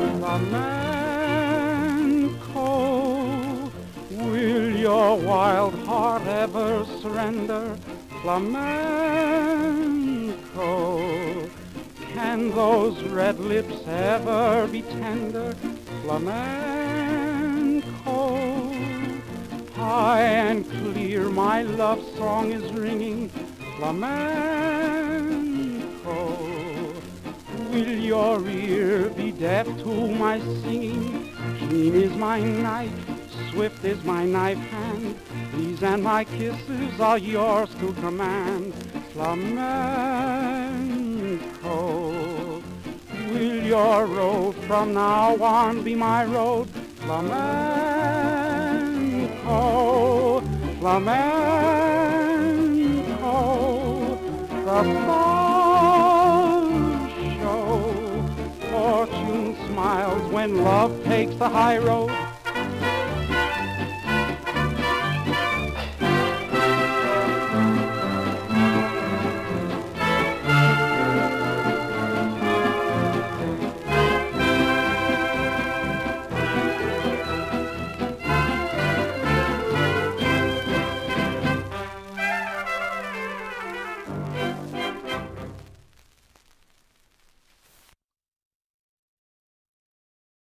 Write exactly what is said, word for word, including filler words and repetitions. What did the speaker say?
Flamenco, will your wild heart ever surrender? Flamenco, can those red lips ever be tender? Flamenco, high and clear my love song is ringing. Flamenco, will your ear be deaf to my singing? Keen is my knife, swift is my knife hand. These and my kisses are yours to command. Flamenco, will your road from now on be my road? Flamenco, flamenco, the stars show. Fortune smiles when love takes the high road.